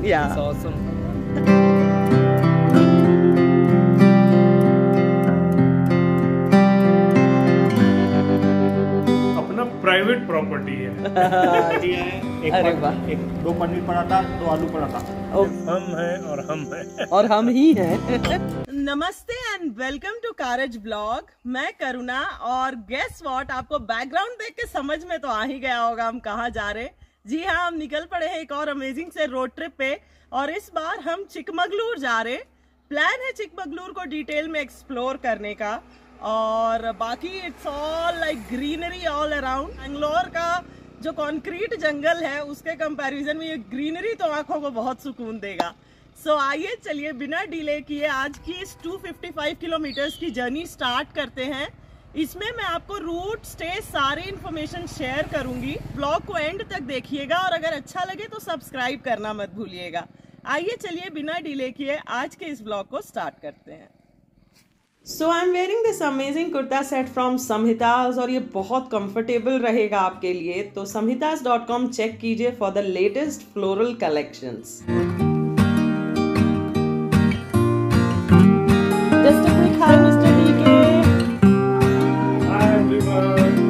Yeah. It's awesome. अपना private property है। अरे वाह। एक 2 पनीर पराठा, 2 आलू पराठा। हम हैं और हम हैं। और हम ही हैं। नमस्ते एंड वेलकम टू कारज ब्लॉग। मैं करुणा और गेस व्हाट, आपको बैकग्राउंड देख के समझ में तो आ ही गया होगा हम कहाँ जा रहे हैं। जी हाँ, हम निकल पड़े हैं एक और अमेजिंग से रोड ट्रिप पे और इस बार हम चिकमगलूर जा रहे हैं। प्लान है चिकमगलूर को डिटेल में एक्सप्लोर करने का और बाकी it's all like greenery all around. Bangalore का जो कंक्रीट जंगल है उसके कंपैरिजन में ये ग्रीनरी तो आंखों को बहुत सुकून देगा। सो आइए चलिए बिना डिले किए आज की इस 255 किलोमीटर्स की जर्नी स्टार्ट करते हैं। इसमें मैं आपको रूट, स्टे, सारी इन्फॉर्मेशन शेयर करूंगी। ब्लॉग को एंड तक देखिएगा और अगर अच्छा लगे तो सब्सक्राइब करना मत भूलिएगा। आइए चलिए बिना डिले किए आज के इस ब्लॉग को स्टार्ट करते हैं। So I am wearing this amazing kurta set from Samhita's और ये बहुत कंफर्टेबल रहेगा आपके लिए। तो samhitas.com चेक कीजिए for the latest floral collections. Just a quick hi, Mr. DK. Hi everyone.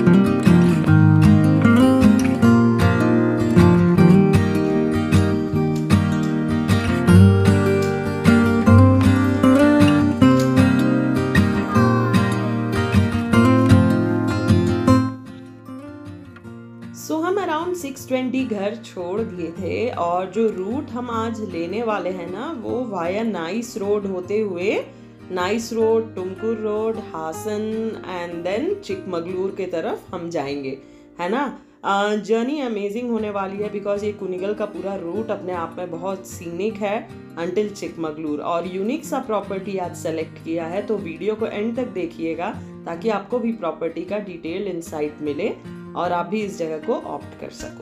हम अराउंड 6:20 घर छोड़ दिए थे और जो रूट हम आज लेने वाले हैं ना वो वाया नाइस रोड होते हुए NICE road, Tumkur road, Hassan and then Chikmagalur के तरफ हम जाएंगे, है ना। जर्नी अमेजिंग होने वाली है बिकॉज ये कुनिगल का पूरा रूट अपने आप में बहुत सीनिक है अंटिल चिकमगलूर और यूनिक सा प्रॉपर्टी आज सेलेक्ट किया है। तो वीडियो को एंड तक देखिएगा ताकि आपको भी प्रॉपर्टी का डिटेल इंसाइट मिले और आप भी इस जगह को ऑप्ट कर सको।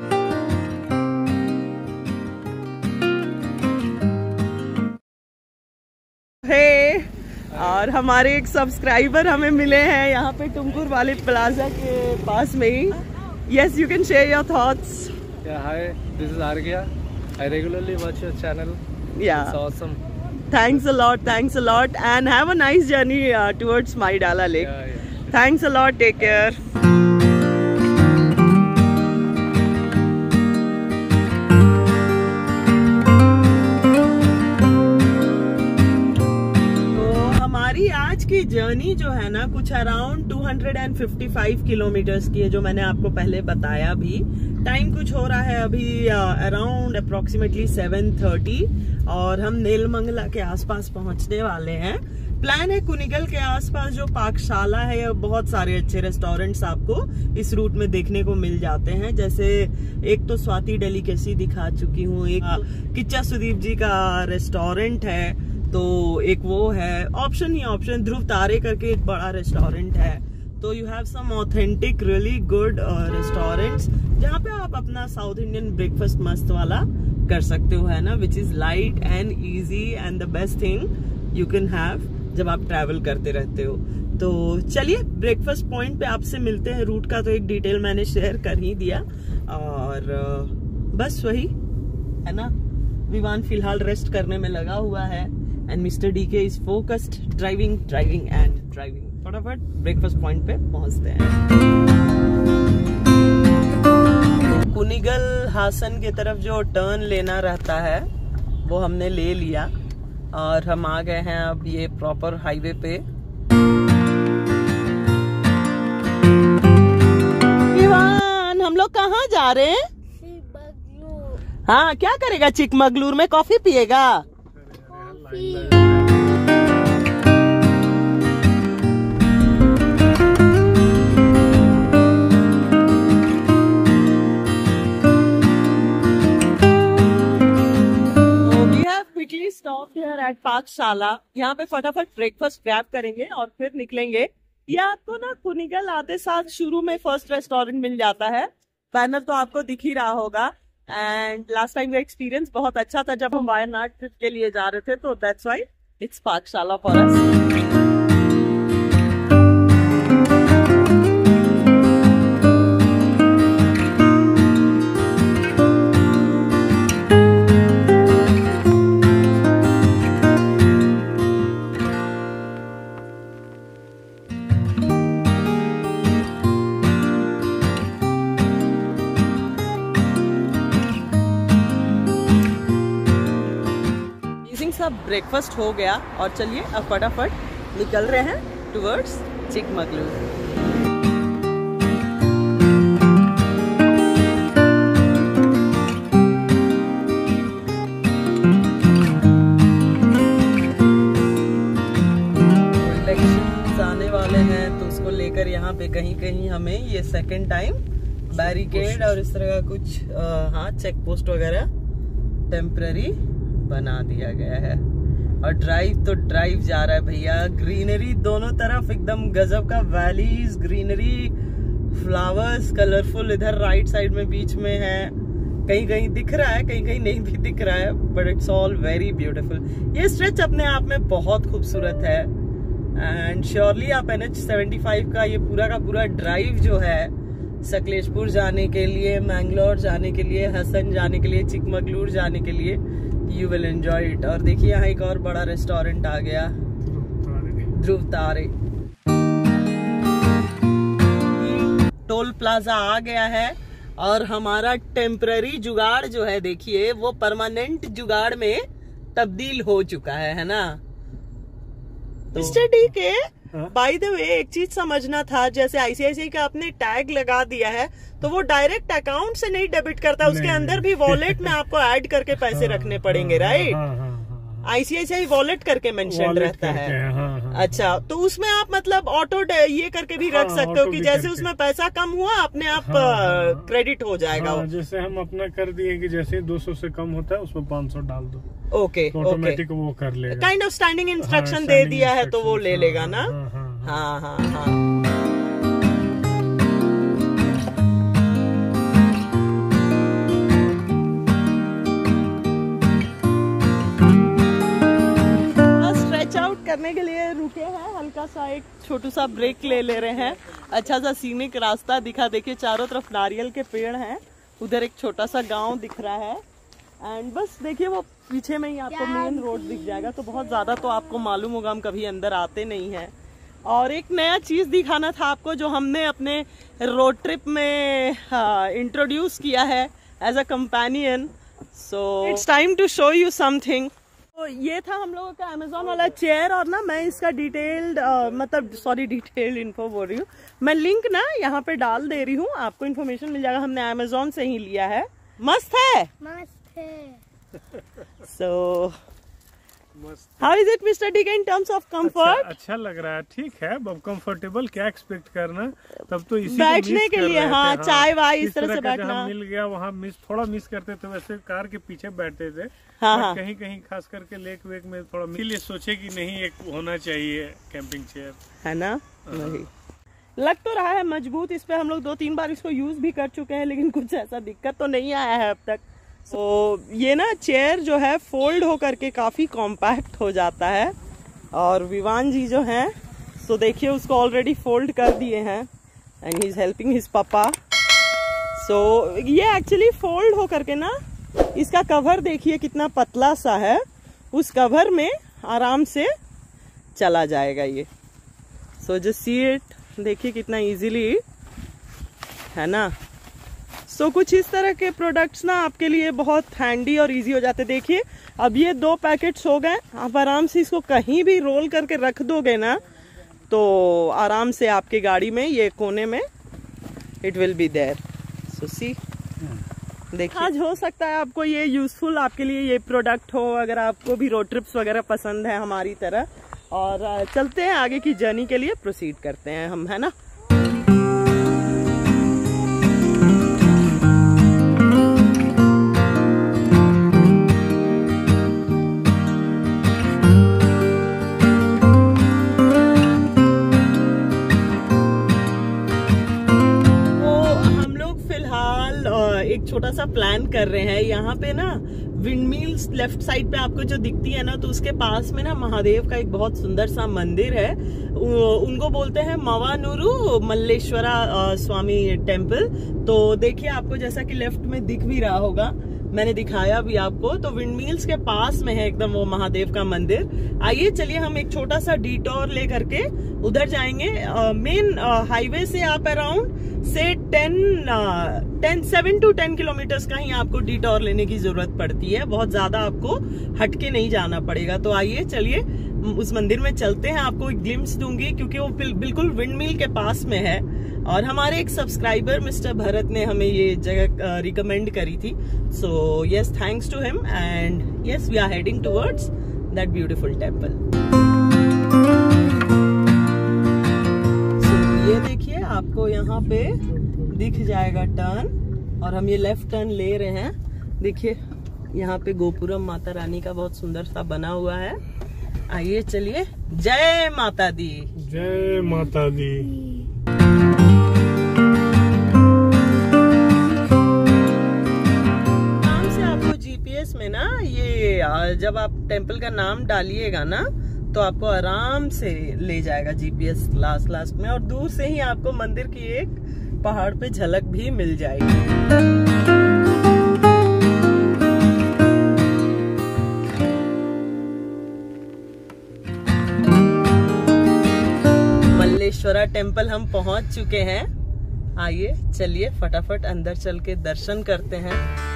और हमारे एक सब्सक्राइबर हमें मिले हैं यहाँ पे टुमकुर वाले प्लाजा के पास में ही। Yes, you can share your thoughts. Hi, this is Argya. I regularly watch your channel. Yeah. It's awesome. Thanks a lot and have a nice journey towards Maidala Lake. Yeah. Thanks a lot, take care. आज की journey जो है ना कुछ around 255 kilometres की है, जो मैंने आपको पहले बताया भी। टाइम कुछ हो रहा है अभी अराउंड अप्रोक्सीमेटली 7:30 और हम नीलमंगला के आसपास पहुंचने वाले हैं। प्लान है कुनिगल के आसपास जो पाकशाला है, बहुत सारे अच्छे रेस्टोरेंट्स आपको इस रूट में देखने को मिल जाते हैं। जैसे एक तो स्वाति डेलिकेसी दिखा चुकी हूँ, एक किच्चा सुदीप जी का रेस्टोरेंट है, तो एक वो है ऑप्शन ही ऑप्शन, ध्रुव तारे करके एक बड़ा रेस्टोरेंट है। तो you have some authentic really good restaurants जहाँ पे आप अपना साउथ इंडियन ब्रेकफास्ट मस्त वाला कर सकते हो, है ना, which is light and easy and the best thing you can have जब आप ट्रैवल करते रहते हो। तो चलिए ब्रेकफास्ट पॉइंट पे आपसे मिलते हैं। रूट का तो एक डिटेल मैंने शेयर कर ही दिया और बस वही है ना। विवान फिलहाल रेस्ट करने में लगा हुआ है and Mr. DK is focused driving and driving। फटाफट ब्रेकफास्ट पॉइंट पे पहुंचते हैं। कुनिगल हासन के तरफ जो टर्न लेना रहता है वो हमने ले लिया और हम आ गए हैं अब ये प्रॉपर हाईवे पे। विवान, हम लोग कहाँ जा रहे हैं? हाँ, क्या करेगा चिकमगलूर में? कॉफी पिएगा? स्टॉप हियर एट पाकशाला। यहाँ पे फटाफट ब्रेकफास्ट ग्रैब करेंगे और फिर निकलेंगे। ये आपको ना कुनिगल आते साथ शुरू में फर्स्ट रेस्टोरेंट मिल जाता है, बैनर तो आपको दिख ही रहा होगा। एंड लास्ट टाइम का एक्सपीरियंस बहुत अच्छा था जब हम वायनाड ट्रिप के लिए जा रहे थे, तो that's why it's Pakashala for us. Fine सा ब्रेकफास्ट हो गया और चलिए अब फटाफट निकल रहे हैं टुवर्ड्स चिकमगलूर। यहाँ पे कहीं कहीं हमें ये सेकंड टाइम बैरिकेड और इस तरह का कुछ हाँ चेक पोस्ट वगैरह टेम्पररी बना दिया गया है। और ड्राइव तो ड्राइव जा रहा है भैया, ग्रीनरी दोनों तरफ एकदम गजब का, वैलीज, ग्रीनरी, फ्लावर्स कलरफुल। इधर राइट साइड में बीच में है, कहीं कहीं दिख रहा है, कहीं कहीं नहीं भी दिख रहा है, but it's all very beautiful. ये स्ट्रेच अपने आप में बहुत खूबसूरत है एंड श्योरली आप NH75 का ये पूरा का पूरा ड्राइव जो है सकलेशपुर जाने के लिए, मैंगलोर जाने के लिए, हसन जाने के लिए, चिकमगलूर जाने के लिए, यू विल एंजॉय इट। और देखिए यहाँ एक और बड़ा रेस्टोरेंट आ गया, ध्रुव तारे। टोल प्लाजा आ गया है और हमारा टेम्पररी जुगाड़ जो है देखिए वो परमानेंट जुगाड़ में तब्दील हो चुका है ना। Mister D K by the way एक चीज समझना था, जैसे ICICI का आपने टैग लगा दिया है तो वो डायरेक्ट अकाउंट से नहीं डेबिट करता, उसके अंदर भी वॉलेट में आपको ऐड करके पैसे रखने पड़ेंगे, राइट? ICICI वॉलेट करके मेंशन रहता है। अच्छा, तो उसमें आप मतलब ऑटो ये करके भी रख सकते हो कि जैसे उसमें पैसा कम हुआ अपने आप क्रेडिट हो जाएगा। जैसे हम अपना कर दिए कि जैसे 200 से कम होता है उसमें 500 डाल दो, ओके, ऑटोमेटिक वो कर लेगा। काइंड ऑफ स्टैंडिंग इंस्ट्रक्शन दे दिया है तो वो ले लेगा ना। हाँ हाँ हाँ। करने के लिए रुके हैं, हल्का सा एक छोटू सा ब्रेक ले रहे हैं। अच्छा सा सीनिक रास्ता दिखा, देखिए चारों तरफ नारियल के पेड़ हैं, उधर एक छोटा सा गांव दिख रहा है एंड बस देखिए वो पीछे में ही आपको मेन रोड दिख जाएगा। तो बहुत ज्यादा तो आपको मालूम होगा, हम कभी अंदर आते नहीं हैं। और एक नया चीज दिखाना था आपको जो हमने अपने रोड ट्रिप में इंट्रोड्यूस किया है as a companion, so it's time to show you something. तो ये था हम लोगों का अमेजोन वाला चेयर और ना मैं इसका डिटेल्ड डिटेल्ड इन्फो बोल रही हूँ, मैं लिंक ना यहाँ पे डाल दे रही हूँ, आपको इन्फॉर्मेशन मिल जाएगा। हमने अमेजोन से ही लिया है। मस्त है, मस्त है। So how is it mister D K in terms of comfort? अच्छा लग रहा है, ठीक है। अब कंफर्टेबल क्या एक्सपेक्ट करना, तब तो इसी बैठने के लिए, हाँ, चाय वाय इस तरह से बैठना मिल गया। वहाँ थोड़ा मिस करते थे, वैसे कार के पीछे बैठते थे। हाँ। कहीं कहीं खास करके लेक वेक में थोड़ा इसीलिए सोचे कि नहीं एक होना चाहिए कैंपिंग चेयर, है ना। वही लग तो रहा है मजबूत, इस पे हम लोग 2-3 बार इसको यूज भी कर चुके हैं लेकिन कुछ ऐसा दिक्कत तो नहीं आया है अब तक। तो ये ना चेयर जो है फोल्ड हो करके काफी कॉम्पैक्ट हो जाता है और विवान जी जो हैं सो देखिए उसको ऑलरेडी फोल्ड कर दिए हैं and he is helping his पापा। सो ये एक्चुअली फोल्ड हो करके ना, इसका कवर देखिए कितना पतला सा है, उस कवर में आराम से चला जाएगा ये। सो जस्ट सी इट, देखिए कितना इजीली है ना। सो कुछ इस तरह के प्रोडक्ट्स ना आपके लिए बहुत हैंडी और इजी हो जाते। देखिए अब ये 2 पैकेट्स हो गए, आप आराम से इसको कहीं भी रोल करके रख दोगे ना तो आराम से आपके गाड़ी में ये कोने में it will be there. So see, देखिए आज हो सकता है आपको ये यूजफुल आपके लिए ये प्रोडक्ट हो, अगर आपको भी रोड ट्रिप्स वगैरह पसंद है हमारी तरह। और चलते हैं आगे की जर्नी के लिए, प्रोसीड करते हैं हम, है ना। एक छोटा सा प्लान कर रहे हैं यहाँ पे ना, विंडमिल्स लेफ्ट साइड पे आपको जो दिखती है ना, तो उसके पास में ना महादेव का एक बहुत सुंदर सा मंदिर है, उनको बोलते हैं मवानुरु मल्लेश्वरा स्वामी टेम्पल। तो देखिए आपको जैसा कि लेफ्ट में दिख भी रहा होगा, मैंने दिखाया भी आपको। तो विंडमिल्स के पास में है एकदम वो महादेव का मंदिर। आइए चलिए हम एक छोटा सा डिटोर ले करके उधर जाएंगे। मेन हाईवे से आप अराउंड से 7 to 10 किलोमीटर्स का ही आपको डिटोर लेने की जरूरत पड़ती है, बहुत ज्यादा आपको हटके नहीं जाना पड़ेगा। तो आइए चलिए उस मंदिर में चलते हैं, आपको एक ग्लिम्स दूंगी क्योंकि वो बिल्कुल विंडमिल के पास में है। और हमारे एक सब्सक्राइबर मिस्टर भरत ने हमें ये जगह रिकमेंड करी थी। So yes, thanks to him and yes we are heading towards that beautiful temple. So ये देखिए आपको यहाँ पे दिख जाएगा टर्न, और हम ये लेफ्ट टर्न ले रहे हैं। देखिए यहाँ पे गोपुरम माता रानी का बहुत सुंदर सा बना हुआ है। आइए चलिए, जय माता दी। जय माता दी। नाम से आपको जीपीएस में ना ये जब आप टेम्पल का नाम डालिएगा ना तो आपको आराम से ले जाएगा जीपीएस लास्ट में, और दूर से ही आपको मंदिर की एक पहाड़ पे झलक भी मिल जाएगी। मल्लेश्वरा टेम्पल हम पहुंच चुके हैं। आइए चलिए फटाफट अंदर चल के दर्शन करते हैं।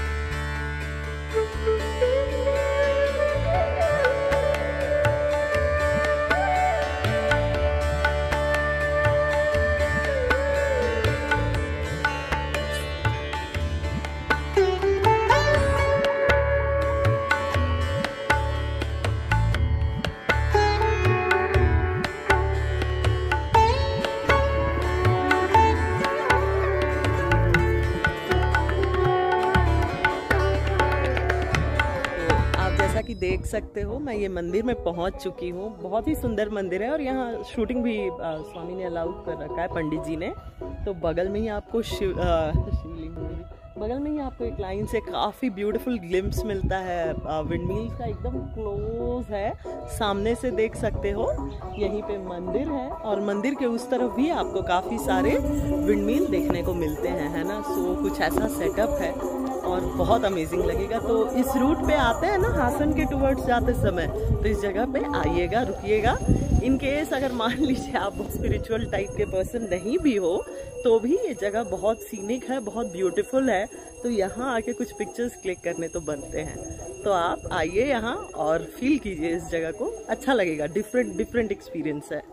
देख सकते हो मैं ये मंदिर में पहुंच चुकी हूँ। बहुत ही सुंदर मंदिर है और यहाँ शूटिंग भी स्वामी ने अलाउड कर रखा है, पंडित जी ने। तो बगल में ही आपको शिवलिंग, बगल में ही आपको एक लाइन से काफ़ी ब्यूटीफुल ग्लिम्स मिलता है। विंडमिल्स का एकदम क्लोज है, सामने से देख सकते हो। यहीं पे मंदिर है और मंदिर के उस तरफ भी आपको काफ़ी सारे विंडमिल देखने को मिलते हैं, है ना। सो कुछ ऐसा सेटअप है और बहुत अमेजिंग लगेगा। तो इस रूट पे आते हैं ना हासन के टुवर्ड्स जाते समय, तो इस जगह पे आइएगा, रुकिएगा। इन केस अगर मान लीजिए आप बहुत स्पिरिचुअल टाइप के पर्सन नहीं भी हो तो भी ये जगह बहुत सीनिक है, बहुत ब्यूटीफुल है। तो यहाँ आके कुछ पिक्चर्स क्लिक करने तो बनते हैं। तो आप आइए यहाँ और फील कीजिए इस जगह को, अच्छा लगेगा। डिफरेंट एक्सपीरियंस है।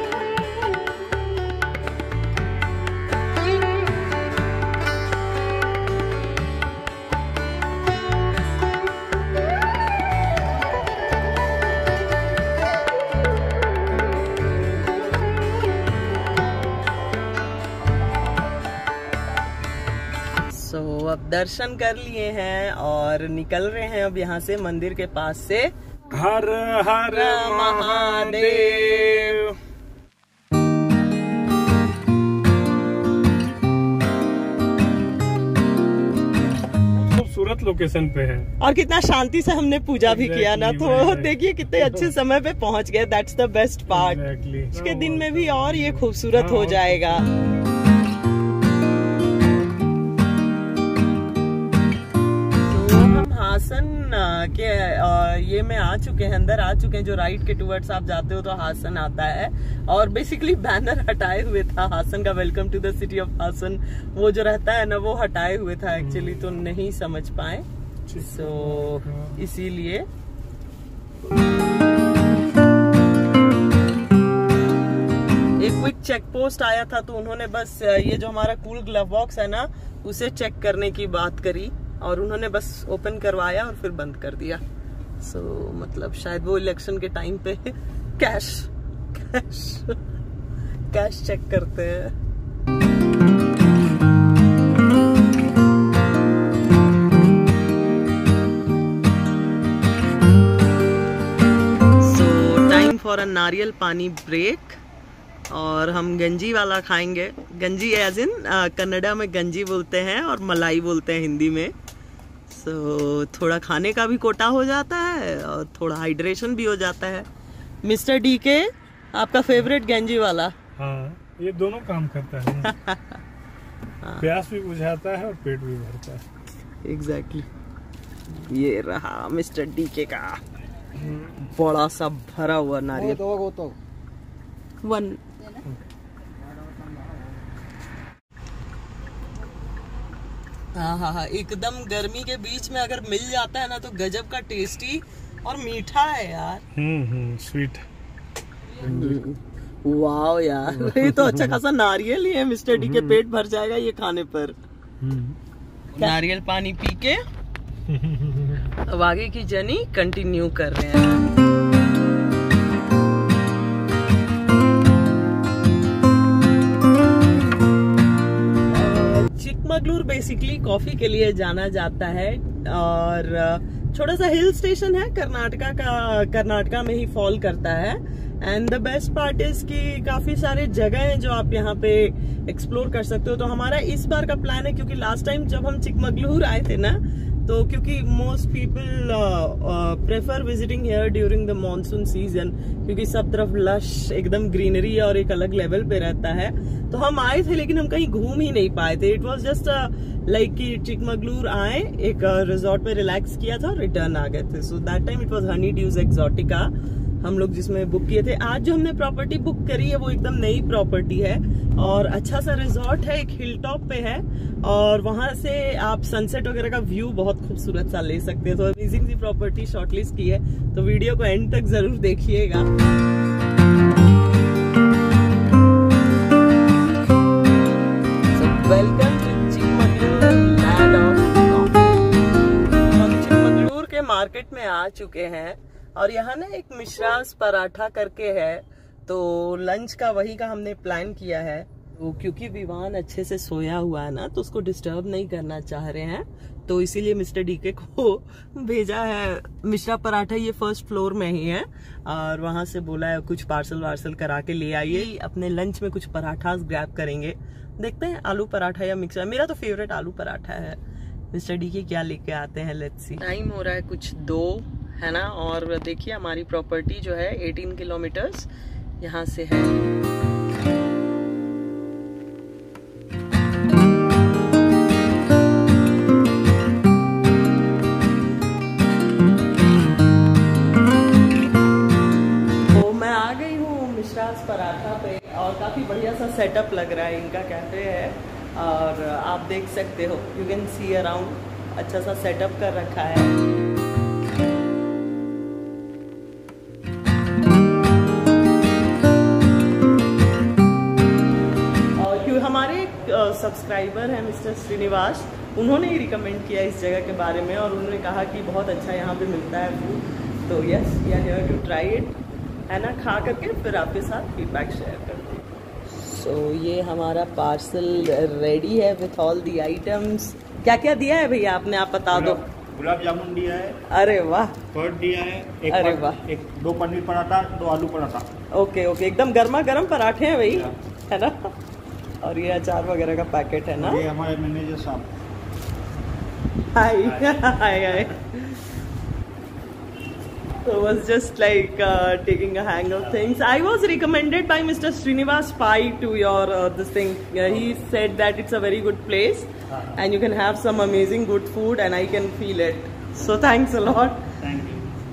अब दर्शन कर लिए हैं और निकल रहे हैं अब यहाँ से मंदिर के पास से। हर हर महादेव। खूबसूरत लोकेशन पे है और कितना शांति से हमने पूजा भी किया ना। तो देखिए कितने अच्छे समय पे पहुँच गए। That's the best part. इसके दिन में भी और ये खूबसूरत हो जाएगा। हासन के ये में आ चुके हैं, अंदर आ चुके हैं। जो राइट के टुवर्ड्स आप जाते हो तो हासन आता है, और बेसिकली बैनर हटाए हुए था हासन का, welcome to the city of Hassan. वो जो रहता है ना वो हटाए हुए था एक्चुअली, तो नहीं समझ पाए, सो इसीलिए। एक क्विक चेक पोस्ट आया था तो उन्होंने बस ये जो हमारा कूल ग्लव बॉक्स है ना उसे चेक करने की बात करी, और उन्होंने बस ओपन करवाया और फिर बंद कर दिया। सो मतलब शायद वो इलेक्शन के टाइम पे कैश चेक करते हैं। सो टाइम फॉर अ नारियल पानी ब्रेक, और हम गंजी वाला खाएंगे। गंजी एज इन कन्नड़ा में गंजी बोलते हैं और मलाई बोलते हैं हिंदी में। सो थोड़ा खाने का भी कोटा हो जाता है और थोड़ा हाइड्रेशन भी हो जाता है। मिस्टर डी के आपका फेवरेट गंजी वाला। हाँ, ये दोनों काम करता है। प्यास भी बुझाता है और पेट भी भरता है। एग्जैक्टली। ये रहा मिस्टर डीके का बड़ा सा भरा हुआ नारियल। वन हाँ, एकदम गर्मी के बीच में अगर मिल जाता है ना तो गजब का टेस्टी और मीठा है यार। स्वीट। वाह यार, ये तो अच्छा खासा नारियल ही है। मिस्टर डी के पेट भर जाएगा ये खाने पर। नारियल पानी पी के अब आगे की जर्नी कंटिन्यू कर रहे हैं। चिकमगलूर बेसिकली कॉफी के लिए जाना जाता है और छोटा सा हिल स्टेशन है, कर्नाटका में ही फॉल करता है। And the best part is कि काफी सारे जगह हैं जो आप यहाँ पे एक्सप्लोर कर सकते हो। तो हमारा इस बार का प्लान है, क्योंकि लास्ट टाइम जब हम चिकमगलूर आए थे ना, तो क्योंकि most people prefer visiting here during the monsoon season, क्योंकि सब तरफ लश एकदम ग्रीनरी और एक अलग लेवल पे रहता है। तो हम आए थे लेकिन हम कहीं घूम ही नहीं पाए थे। इट वॉज जस्ट लाइक कि चिकमगलूर आए, एक रिजॉर्ट में रिलैक्स किया था और रिटर्न आ गए थे। So that time it was Honey Dew's Exotica हम लोग जिसमें बुक किए थे। आज जो हमने प्रॉपर्टी बुक करी है वो एकदम नई प्रॉपर्टी है और अच्छा सा रिजॉर्ट है, एक हिल टॉप पे है और वहां से आप सनसेट वगैरह का व्यू बहुत खूबसूरत सा ले सकते हैं। तो अमेजिंग सी प्रॉपर्टी शॉर्टलिस्ट की है, तो वीडियो को एंड तक जरूर देखिएगा। Welcome to Chikmagalur, land of coffee. हम चिकमगलूर के मार्केट में आ चुके हैं और यहाँ ना एक मिश्रास पराठा करके है, तो लंच का वही का हमने प्लान किया है। तो क्योंकि विवान अच्छे से सोया हुआ है ना, तो उसको डिस्टर्ब नहीं करना चाह रहे हैं, तो इसीलिए मिस्टर डीके को भेजा है। मिश्रा पराठा ये फर्स्ट फ्लोर में ही है और वहां से बोला है कुछ पार्सल वार्सल करा के ले आइए। अपने लंच में कुछ पराठास ग्रैब करेंगे, देखते हैं आलू पराठा या मिक्सर। मेरा तो फेवरेट आलू पराठा है। मिस्टर डीके क्या लेके आते हैं, लेट्स सी। टाइम हो रहा है कुछ 2 है ना, और देखिए हमारी प्रॉपर्टी जो है 18 किलोमीटर्स यहाँ से है। तो मैं आ गई हूँ मिश्रास पराठा पे और काफी बढ़िया सा सेटअप लग रहा है। इनका कैफे है और आप देख सकते हो, यू कैन सी अराउंड, अच्छा सा सेटअप कर रखा है। सब्सक्राइबर है मिस्टर श्रीनिवास, उन्होंने ही रिकमेंड किया इस जगह के बारे में और उन्होंने कहा कि बहुत अच्छा यहाँ पे मिलता है फूड। तो yes, we are here to try it, है ना। खा करके फिर आपके साथ फीडबैक शेयर करते हैं। सो ये हमारा पार्सल रेडी है विथ ऑल दी आइटम्स। क्या क्या दिया है भैया आपने, आप बता दो। गुलाब जामुन दिया है। अरे वाह। कर्ड दिया है। अरे वाह। 2 पनीर पराठा, 2 आलू पराठा। ओके ओके, एकदम गर्मा गर्म पराठे हैं भाई, है ना। और ये अचार वगैरह का पैकेट है ना। ये हमारे मैनेजर साहब। हाय हाय हाय। So was just like taking a hang of things. I was recommended by Mr. Srinivas Pai to your this thing. He said that it's a very good place and you can have some amazing good food and I can feel it. So thanks a lot. Thank you.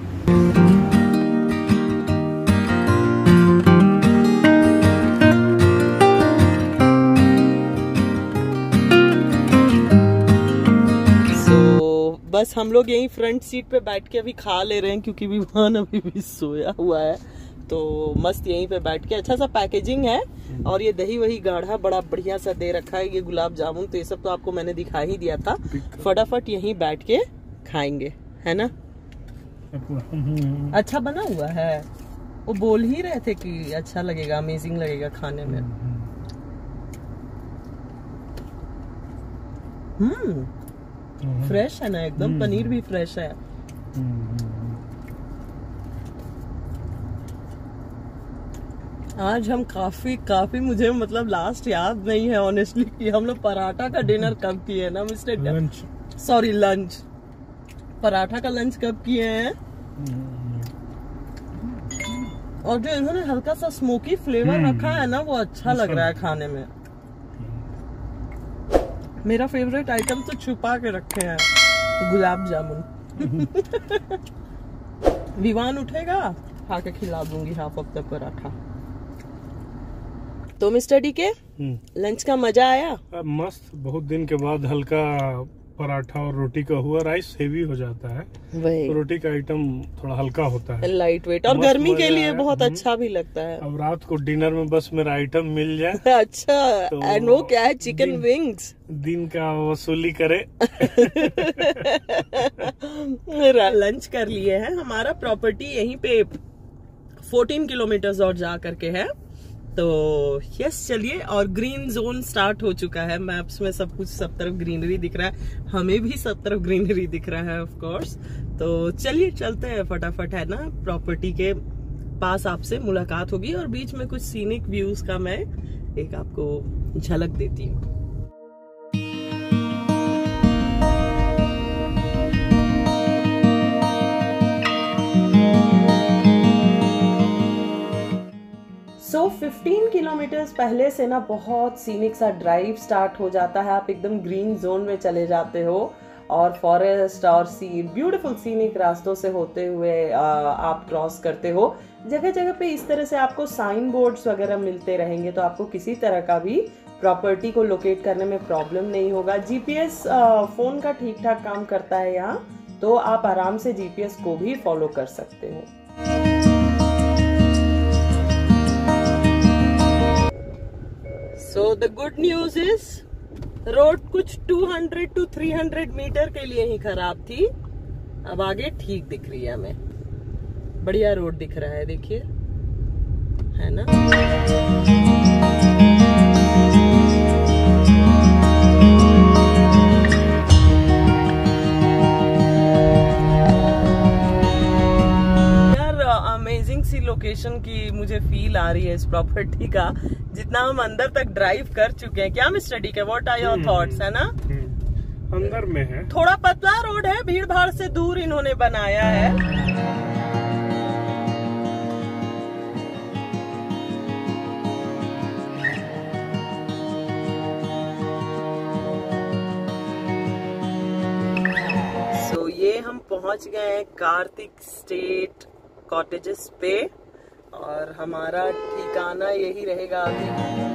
बस हम लोग यहीं front seat पे बैठ के अभी खा ले रहे हैं क्योंकि विवान अभी भी सोया हुआ है। तो मस्त यहीं पे बैठ के, अच्छा सा पैकेजिंग है और ये दही वही गाढ़ा बड़ा बढ़िया सा दे रखा है। ये गुलाब जामुन तो ये सब तो आपको मैंने दिखा ही दिया था। फटाफट यहीं बैठ के खाएंगे, है ना। अच्छा बना हुआ है, वो बोल ही रहे थे कि अच्छा लगेगा, अमेजिंग लगेगा खाने में। फ्रेश है ना एकदम, पनीर भी फ्रेश है। आज हम काफी मुझे मतलब लास्ट याद नहीं है ऑनेस्टली कि हम लोग पराठा का डिनर कब किए ना मिस्टर, लंच पराठा का लंच कब किए हैं। और जो इन्होंने हल्का सा स्मोकी फ्लेवर रखा है ना, वो अच्छा लग रहा है खाने में। मेरा फेवरेट आइटम तो छुपा के रखे हैं, गुलाब जामुन। विवान उठेगा, खा के खिला दूंगी हाफ ऑफ द पराठा। तो मिस्टर डी के लंच का मजा आया? मस्त, बहुत दिन के बाद हल्का पराठा और रोटी का हुआ। राइस हेवी हो जाता है, वही तो रोटी का आइटम थोड़ा हल्का होता है, लाइट वेट, और गर्मी के लिए बहुत अच्छा भी लगता है। अब रात को डिनर में बस मेरा आइटम मिल जाए। अच्छा, एंड वो क्या है? Chicken wings. दिन का वसूली करे। लंच कर लिए हैं। हमारा प्रॉपर्टी यहीं पे 14 किलोमीटर और जा करके है। तो यस, चलिए। और ग्रीन जोन स्टार्ट हो चुका है। मैप्स में सब कुछ, सब तरफ ग्रीनरी दिख रहा है, हमें भी सब तरफ ग्रीनरी दिख रहा है ऑफ कोर्स। तो चलिए चलते हैं फटाफट, है ना। प्रॉपर्टी के पास आपसे मुलाकात होगी और बीच में कुछ सीनिक व्यूज का मैं एक आपको झलक देती हूँ। सो 15 किलोमीटर पहले से ना बहुत सीनिक सा ड्राइव स्टार्ट हो जाता है। आप एकदम ग्रीन जोन में चले जाते हो और फॉरेस्ट और ब्यूटीफुल सीनिक रास्तों से होते हुए आप क्रॉस करते हो। जगह जगह पे इस तरह से आपको साइन बोर्ड्स वगैरह मिलते रहेंगे, तो आपको किसी तरह का भी प्रॉपर्टी को लोकेट करने में प्रॉब्लम नहीं होगा। जीपीएस फोन का ठीक ठाक काम करता है यहाँ, तो आप आराम से जीपीएस को भी फॉलो कर सकते हो। So the good news is road कुछ 200 to 300 मीटर के लिए ही खराब थी, अब आगे ठीक दिख रही है हमें। बढ़िया रोड दिख रहा है, देखिए, है ना। अमेजिंग सी लोकेशन की मुझे फील आ रही है इस प्रॉपर्टी का, जितना हम अंदर तक ड्राइव कर चुके हैं। क्या mister D K, what are your thoughts, है ना? अंदर में है, थोड़ा पतला रोड है, भीड़ भाड़ से दूर इन्होंने बनाया है। So, ये हम पहुंच गए हैं कार्तिक स्टेट कॉटेजेस पे और हमारा ठिकाना यही रहेगा। अभी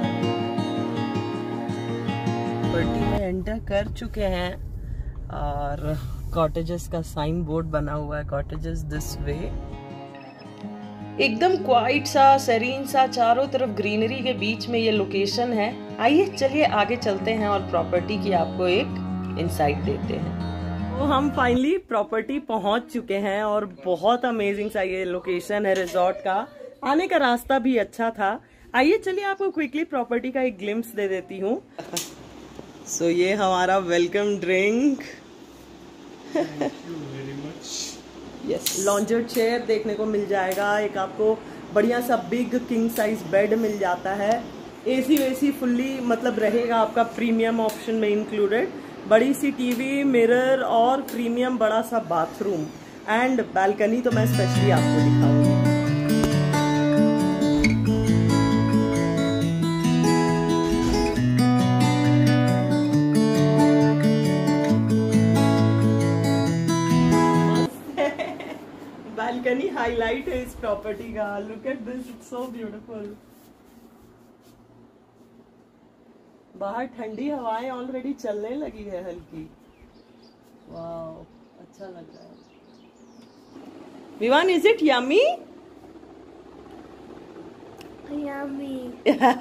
प्रॉपर्टी में एंटर कर चुके हैं और कॉटेजेस का साइन बोर्ड बना हुआ है, कॉटेजेस दिस वे। एकदम क्वाइट सा, सेरीन सा, चारों तरफ ग्रीनरी के बीच में ये लोकेशन है। आइए चलिए आगे चलते हैं और प्रॉपर्टी की आपको एक इनसाइट देते हैं। तो हम फाइनली प्रॉपर्टी पहुंच चुके हैं और बहुत अमेजिंग सा ये लोकेशन है रिजॉर्ट का। आने का रास्ता भी अच्छा था। आइए चलिए आपको क्विकली प्रॉपर्टी का एक ग्लिम्स दे देती हूँ। सो ये हमारा welcome drink. Yes, lounger chair देखने को मिल जाएगा। एक आपको बढ़िया सा बिग किंग साइज बेड मिल जाता है। एसी वेसी फुल्ली मतलब रहेगा आपका, प्रीमियम ऑप्शन में इंक्लूडेड। बड़ी सी टीवी, मिरर और प्रीमियम बड़ा सा बाथरूम एंड बालकनी तो मैं स्पेशली आपको दिखाऊंगी। बालकनी हाईलाइट है इस प्रॉपर्टी का। Look at this, it's so beautiful. बाहर ठंडी हवाएं ऑलरेडी चलने लगी है हल्की। वाओ, अच्छा लग रहा है। Vivaan, is it yummy? Yummy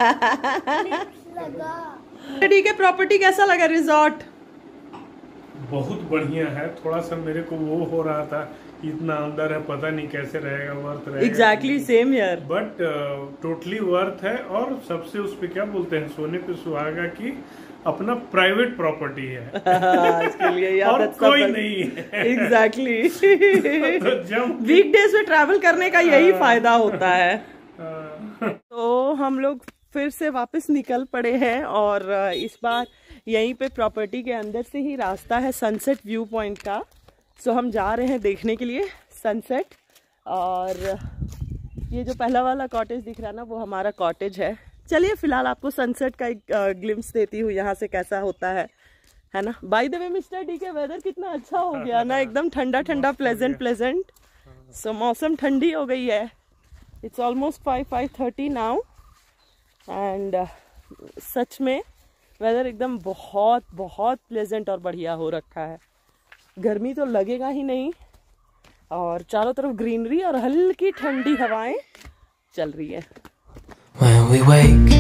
लगा। ठीक है, प्रॉपर्टी कैसा लगा रिजॉर्ट? बहुत बढ़िया है। थोड़ा सा मेरे को वो हो रहा था, इतना अंदर है, पता नहीं कैसे रहेगा, वर्थ रहेगा। Exactly same here, but totally worth है। और सबसे उस पे क्या बोलते हैं, सोने पे सुहागा की अपना प्राइवेट प्रॉपर्टी है। इसके लिए और कोई नहीं है। एग्जैक्टली। जब वीकडेज में ट्रैवल करने का यही फायदा होता है। तो हम लोग फिर से वापस निकल पड़े हैं और इस बार यहीं पे प्रॉपर्टी के अंदर से ही रास्ता है सनसेट व्यू पॉइंट का। सो हम जा रहे हैं देखने के लिए सनसेट। और ये जो पहला वाला कॉटेज दिख रहा है ना, वो हमारा कॉटेज है। चलिए फिलहाल आपको सनसेट का एक ग्लिम्स देती हूँ यहाँ से कैसा होता है। है ना। By the way mister D K weather कितना अच्छा हो गया ना, एकदम ठंडा ठंडा, प्लेजेंट। सो मौसम ठंडी हो गई है। इट्स ऑलमोस्ट 5:30 नाउ एंड सच में वेदर एकदम बहुत बहुत प्लेजेंट और बढ़िया हो रखा है। गर्मी तो लगेगा ही नहीं और चारों तरफ ग्रीनरी और हल्की ठंडी हवाएं चल रही है। When we wake,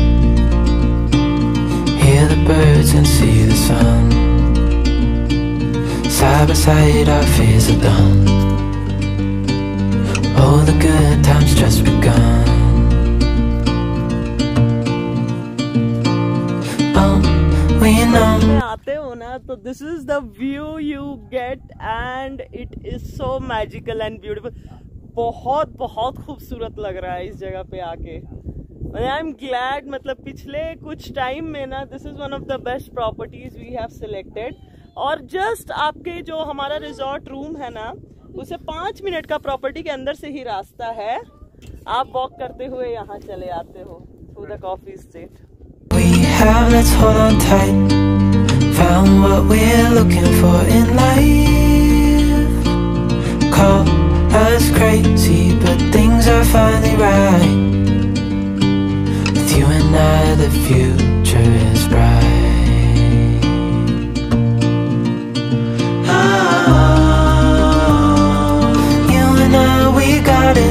hear the birds and see the sun. Side by side our fears are done. All the good times just begun. We know. आते हो ना तो this is the view you get and it is so magical and beautiful. बहुत बहुत खूबसूरत लग रहा है इस जगह पे आके। आई एम ग्लैड, मतलब पिछले कुछ टाइम में ना this is one of the best properties we have selected. और जस्ट आपके जो हमारा रिजॉर्ट रूम है ना, उसे 5 मिनट का प्रॉपर्टी के अंदर से ही रास्ता है। आप वॉक करते हुए यहाँ चले आते हो through the coffee estate. Let's hold on tight. Found what we're looking for in life. Call us crazy, but things are finally right. With you and I, the future is bright. Oh, you and I, we got it.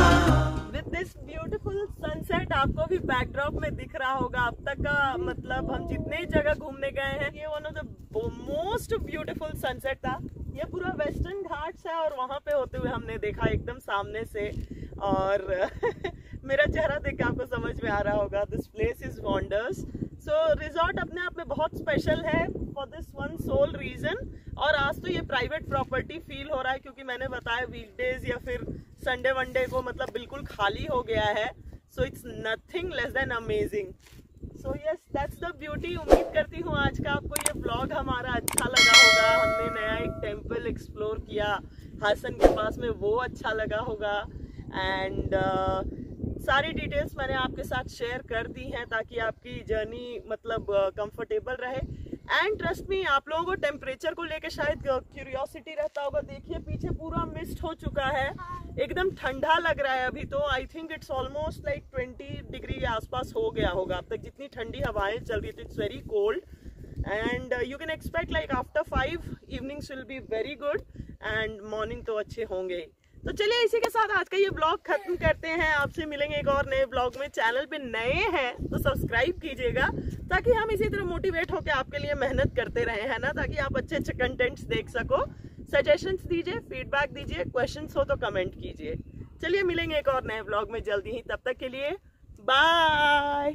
Sunset आपको भी backdrop में दिख रहा होगा। अब तक का मतलब हम जितने जगह घूमने गए हैं, ये one of the most beautiful sunset था। ये पूरा वेस्टर्न घाट्स है और वहां पे होते हुए हमने देखा एकदम सामने से। और मेरा चेहरा देख के आपको समझ में आ रहा होगा, this place is wonders. So resort अपने आप में बहुत स्पेशल है for this one sole reason. और आज तो ये प्राइवेट प्रॉपर्टी फील हो रहा है, क्योंकि मैंने बताया वीकडेज या फिर संडे वनडे को मतलब बिल्कुल खाली हो गया है। So it's nothing less than amazing. So yes, that's the beauty. उम्मीद करती हूँ आज का आपको ये व्लॉग हमारा अच्छा लगा होगा। हमने नया एक टेम्पल एक्सप्लोर किया हासन के पास में, वो अच्छा लगा होगा। एंड सारी डिटेल्स मैंने आपके साथ शेयर कर दी हैं ताकि आपकी जर्नी मतलब कंफर्टेबल रहे। एंड ट्रस्ट मी, आप लोगों को टेम्परेचर को लेके शायद क्यूरियोसिटी रहता होगा। देखिए पीछे पूरा मिस्ट हो चुका है, एकदम ठंडा लग रहा है अभी तो। I think it's almost like 20 degree के आसपास हो गया होगा अब तक, जितनी ठंडी हवाएं चल रही थी। It's very cold and you can expect like after 5 evenings will be very good and morning तो अच्छे होंगे। तो चलिए इसी के साथ आज का ये ब्लॉग खत्म करते हैं। आपसे मिलेंगे एक और नए ब्लॉग में। चैनल पे नए हैं तो सब्सक्राइब कीजिएगा ताकि हम इसी तरह मोटिवेट होकर आपके लिए मेहनत करते रहे, है ना, ताकि आप अच्छे अच्छे कंटेंट्स देख सको। सजेशंस दीजिए, फीडबैक दीजिए, क्वेश्चंस हो तो कमेंट कीजिए। चलिए मिलेंगे एक और नए ब्लॉग में जल्दी ही, तब तक के लिए बाय।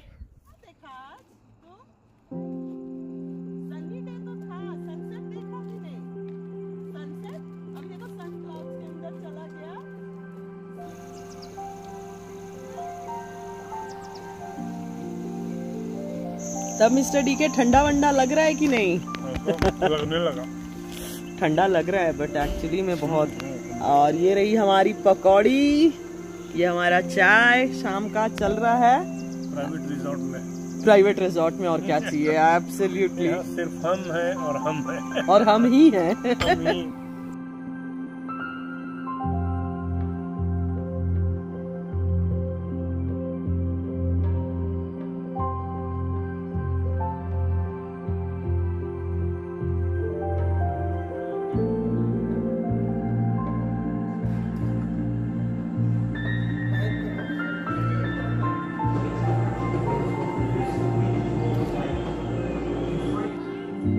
तब मिस्टर डी के ठंडा वंडा लग रहा है कि नहीं? लगने लगा। ठंडा लग रहा है बट एक्चुअली में बहुत। और ये रही हमारी पकौड़ी, ये हमारा चाय शाम का चल रहा है प्राइवेट रिजॉर्ट में। और क्या चाहिए? एब्सोल्युटली सिर्फ हम हैं और हम हैं और हम ही हैं। हम ही।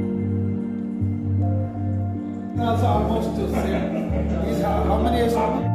That's almost the same. These are how many years?